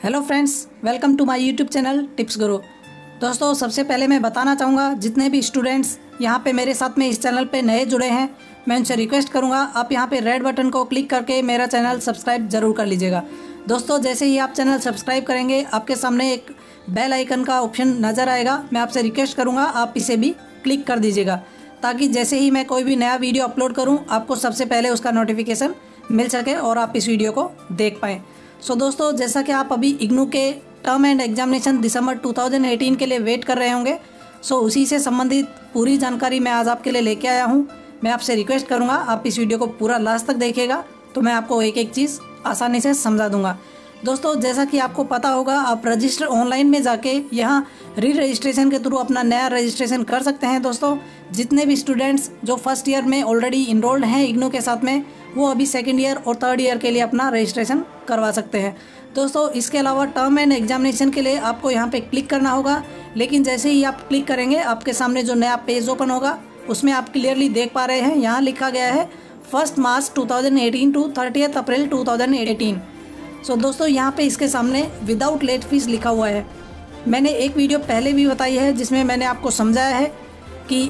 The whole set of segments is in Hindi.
Hello friends, welcome to my YouTube channel tips Guru. दोस्तों, सबसे पहले मैं बताना चाहूँगा जितने भी स्टूडेंट्स यहाँ पे मेरे साथ में इस चैनल पे नए जुड़े हैं, मैं उनसे रिक्वेस्ट करूँगा आप यहाँ पे रेड बटन को क्लिक करके मेरा चैनल सब्सक्राइब ज़रूर कर लीजिएगा। दोस्तों, जैसे ही आप चैनल सब्सक्राइब करेंगे आपके सामने एक बेल आइकन का ऑप्शन नज़र आएगा। मैं आपसे रिक्वेस्ट करूँगा आप इसे भी क्लिक कर दीजिएगा ताकि जैसे ही मैं कोई भी नया वीडियो अपलोड करूँ आपको सबसे पहले उसका नोटिफिकेशन मिल सके और आप इस वीडियो को देख पाएँ। सो दोस्तों, जैसा कि आप अभी इग्नू के टर्म एंड एग्जामिनेशन दिसंबर 2018 के लिए वेट कर रहे होंगे, सो उसी से संबंधित पूरी जानकारी मैं आज आपके लिए लेके आया हूँ। मैं आपसे रिक्वेस्ट करूँगा आप इस वीडियो को पूरा लास्ट तक देखिएगा तो मैं आपको एक एक चीज़ आसानी से समझा दूँगा। दोस्तों, जैसा कि आपको पता होगा आप रजिस्टर ऑनलाइन में जाके यहाँ री रजिस्ट्रेशन के थ्रू अपना नया रजिस्ट्रेशन कर सकते हैं। दोस्तों, जितने भी स्टूडेंट्स जो फर्स्ट ईयर में ऑलरेडी इनरोल्ड हैं इग्नू के साथ में, वो अभी सेकेंड ईयर और थर्ड ईयर के लिए अपना रजिस्ट्रेशन करवा सकते हैं। दोस्तों, इसके अलावा टर्म एंड एग्जामिनेशन के लिए आपको यहाँ पे क्लिक करना होगा, लेकिन जैसे ही आप क्लिक करेंगे आपके सामने जो नया पेज ओपन होगा उसमें आप क्लियरली देख पा रहे हैं यहाँ लिखा गया है 1 मार्च 2018 टू 30 अप्रैल 2018। सो दोस्तों, यहाँ पे इसके सामने विदाउट लेट फीस लिखा हुआ है। मैंने एक वीडियो पहले भी बताई है जिसमें मैंने आपको समझाया है कि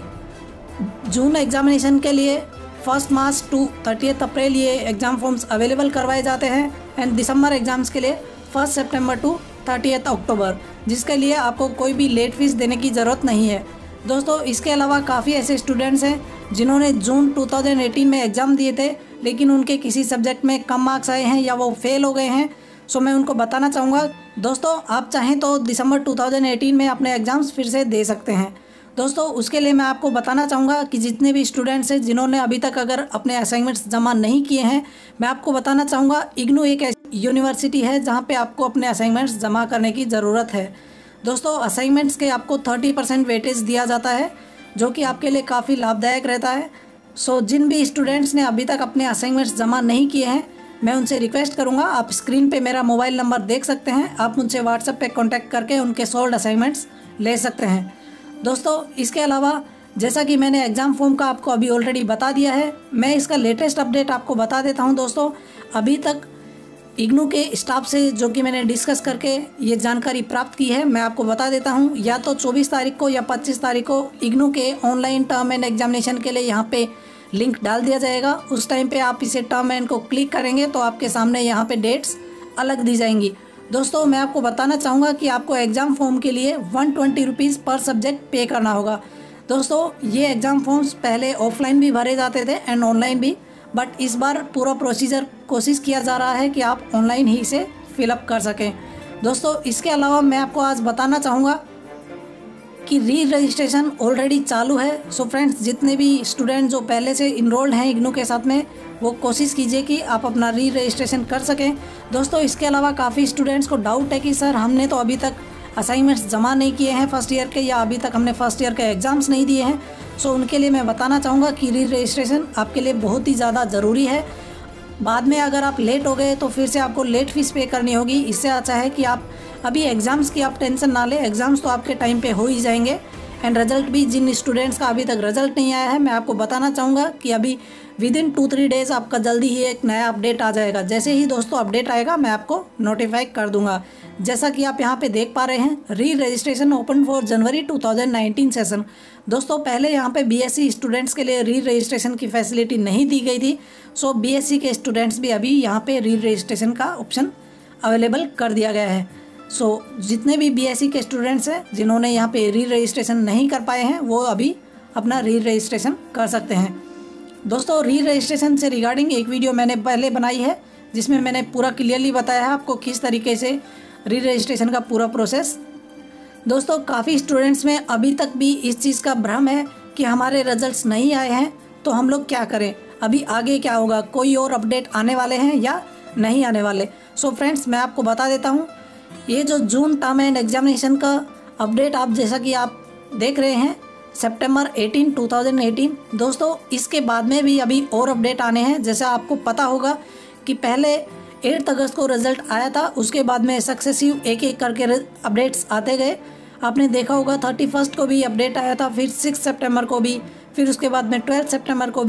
जून एग्जामिनेशन के लिए 1 मार्च टू 30 अप्रैल ये एग्ज़ाम फॉर्म्स अवेलेबल करवाए जाते हैं एंड दिसंबर एग्ज़ाम्स के लिए 1 सितंबर टू 30 अक्टूबर, जिसके लिए आपको कोई भी लेट फीस देने की ज़रूरत नहीं है। दोस्तों, इसके अलावा काफ़ी ऐसे स्टूडेंट्स हैं जिन्होंने जून 2018 में एग्ज़ाम दिए थे लेकिन उनके किसी सब्जेक्ट में कम मार्क्स आए हैं या वो फेल हो गए हैं। सो मैं उनको बताना चाहूँगा दोस्तों, आप चाहें तो दिसंबर 2018 में अपने एग्ज़ाम्स फिर से दे सकते हैं। दोस्तों, उसके लिए मैं आपको बताना चाहूँगा कि जितने भी स्टूडेंट्स हैं जिन्होंने अभी तक अगर अपने असाइनमेंट्स जमा नहीं किए हैं, मैं आपको बताना चाहूँगा इग्नू एक ऐसी यूनिवर्सिटी है जहाँ पे आपको अपने असाइनमेंट्स जमा करने की ज़रूरत है। दोस्तों, असाइनमेंट्स के आपको 30% वेटेज दिया जाता है जो कि आपके लिए काफ़ी लाभदायक रहता है। सो जिन भी स्टूडेंट्स ने अभी तक अपने असाइनमेंट्स जमा नहीं किए हैं, मैं उनसे रिक्वेस्ट करूँगा आप स्क्रीन पे मेरा मोबाइल नंबर देख सकते हैं, आप मुझसे व्हाट्सएप पे कांटेक्ट करके उनके सोल्ड असाइनमेंट्स ले सकते हैं। दोस्तों, इसके अलावा जैसा कि मैंने एग्ज़ाम फॉर्म का आपको अभी ऑलरेडी बता दिया है, मैं इसका लेटेस्ट अपडेट आपको बता देता हूं। दोस्तों, अभी तक इग्नू के स्टाफ से जो कि मैंने डिस्कस करके ये जानकारी प्राप्त की है, मैं आपको बता देता हूं। या तो 24 तारीख को या 25 तारीख को इग्नू के ऑनलाइन टर्म एंड एग्जामिनेशन के लिए यहाँ पे लिंक डाल दिया जाएगा। उस टाइम पे आप इसे टर्म एंड को क्लिक करेंगे तो आपके सामने यहाँ पे डेट्स अलग दी जाएंगी। दोस्तों, मैं आपको बताना चाहूँगा कि आपको एग्ज़ाम फॉर्म के लिए 120 रुपीज़ पर सब्जेक्ट पे करना होगा। दोस्तों, ये एग्ज़ाम फॉर्म्स पहले ऑफलाइन भी भरे जाते थे एंड ऑनलाइन भी, बट इस बार पूरा प्रोसीजर कोशिश किया जा रहा है कि आप ऑनलाइन ही इसे फिलअप कर सकें। दोस्तों, इसके अलावा मैं आपको आज बताना चाहूँगा कि री रजिस्ट्रेशन ऑलरेडी चालू है। सो फ्रेंड्स, जितने भी स्टूडेंट जो पहले से इनरोल्ड हैं इग्नू के साथ में, वो कोशिश कीजिए कि आप अपना री रजिस्ट्रेशन कर सकें। दोस्तों, इसके अलावा काफ़ी स्टूडेंट्स को डाउट है कि सर हमने तो अभी तक असाइनमेंट्स जमा नहीं किए हैं फर्स्ट ईयर के, या अभी तक हमने फर्स्ट ईयर के एग्ज़ाम्स नहीं दिए हैं। सो उनके लिए मैं बताना चाहूँगा कि री रजिस्ट्रेशन आपके लिए बहुत ही ज़्यादा ज़रूरी है। बाद में अगर आप लेट हो गए तो फिर से आपको लेट फीस पे करनी होगी। इससे अच्छा है कि आप अभी एग्ज़ाम्स की आप टेंशन ना लें, एग्ज़ाम्स तो आपके टाइम पे हो ही जाएंगे एंड रिजल्ट भी, जिन स्टूडेंट्स का अभी तक रिजल्ट नहीं आया है, मैं आपको बताना चाहूँगा कि अभी विदिन 2-3 डेज़ आपका जल्दी ही एक नया अपडेट आ जाएगा। जैसे ही दोस्तों अपडेट आएगा मैं आपको नोटिफाई कर दूंगा। जैसा कि आप यहाँ पे देख पा रहे हैं, re registration open for January 2019 session. दोस्तों, पहले यहाँ पे बीएससी स्टूडेंट्स के लिए री रजिस्ट्रेशन की फैसिलिटी नहीं दी गई थी। सो बीएससी के स्टूडेंट्स भी अभी यहाँ पे री रजिस्ट्रेशन का ऑप्शन अवेलेबल कर दिया गया है। सो जितने भी बीएससी के स्टूडेंट्स हैं जिन्होंने यहाँ पे री रजिस्ट्रेशन नहीं कर पाए हैं, वो अभी अपना री रजिस्ट्रेशन कर सकते हैं। दोस्तों, री रजिस्ट्रेशन से रिगार्डिंग एक वीडियो मैंने पहले बनाई है जिसमें मैंने पूरा क्लियरली बताया है आपको किस तरीके से री रजिस्ट्रेशन का पूरा प्रोसेस। दोस्तों, काफ़ी स्टूडेंट्स में अभी तक भी इस चीज़ का भ्रम है कि हमारे रिजल्ट्स नहीं आए हैं तो हम लोग क्या करें, अभी आगे क्या होगा, कोई और अपडेट आने वाले हैं या नहीं आने वाले। सो फ्रेंड्स, मैं आपको बता देता हूँ, ये जो जून टर्म एंड एग्जामिनेशन का अपडेट आप जैसा कि आप देख रहे हैं सितंबर 18, 2018। दोस्तों, इसके बाद में भी अभी और अपडेट आने हैं। जैसा आपको पता होगा कि पहले 8 अगस्त को रिजल्ट आया था, उसके बाद में सक्सेसिव एक एक करके अपडेट्स आते गए। आपने देखा होगा 31 को भी अपडेट आया था, फिर 6 सितंबर को भी, फिर उसके बाद में 12 सितंबर को भी।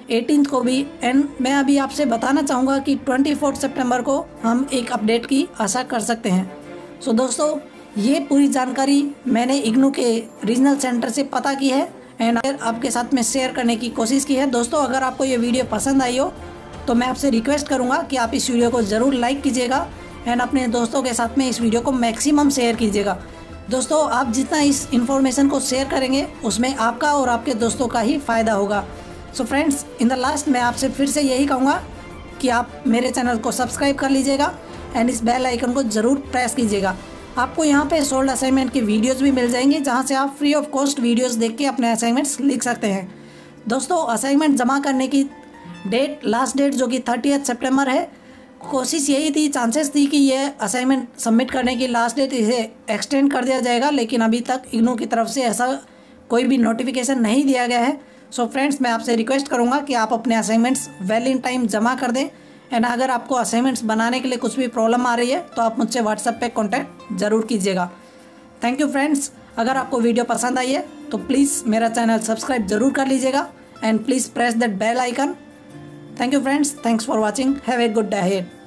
18 को भी। एंड मैं अभी आपसे बताना चाहूँगा कि 24 सितंबर को हम एक अपडेट की आशा कर सकते हैं। सो दोस्तों, ये पूरी जानकारी मैंने इग्नू के रीजनल सेंटर से पता की है एंड आपके साथ में शेयर करने की कोशिश की है। दोस्तों, अगर आपको ये वीडियो पसंद आई हो तो मैं आपसे रिक्वेस्ट करूँगा कि आप इस वीडियो को ज़रूर लाइक कीजिएगा एंड अपने दोस्तों के साथ में इस वीडियो को मैक्सिमम शेयर कीजिएगा। दोस्तों, आप जितना इस इन्फॉर्मेशन को शेयर करेंगे उसमें आपका और आपके दोस्तों का ही फ़ायदा होगा। So friends, in the last मैं आपसे फिर से यही कहूँगा कि आप मेरे चैनल को सब्सक्राइब कर लीजिएगा एंड इस बेल आइकन को ज़रूर प्रेस कीजिएगा। आपको यहाँ पे सोल्ड असाइनमेंट की वीडियोज़ भी मिल जाएंगी जहाँ से आप फ्री ऑफ कॉस्ट वीडियोज़ देख के अपने असाइनमेंट्स लिख सकते हैं। दोस्तों, असाइनमेंट जमा करने की लास्ट डेट जो कि 30 सितंबर है। कोशिश यही थी, चांसेस थी कि ये असाइनमेंट सबमिट करने की लास्ट डेट इसे एक्सटेंड कर दिया जाएगा, लेकिन अभी तक इग्नू की तरफ से ऐसा कोई भी नोटिफिकेशन नहीं दिया गया है। सो फ्रेंड्स, मैं आपसे रिक्वेस्ट करूंगा कि आप अपने असाइनमेंट्स वेल इन टाइम जमा कर दें एंड अगर आपको असाइनमेंट्स बनाने के लिए कुछ भी प्रॉब्लम आ रही है तो आप मुझसे व्हाट्सएप पे कांटेक्ट ज़रूर कीजिएगा। Thank you friends. अगर आपको वीडियो पसंद आई है तो प्लीज़ मेरा चैनल सब्सक्राइब ज़रूर कर लीजिएगा and please press that bell icon. Thank you friends. Thanks for watching. Have a good day ahead.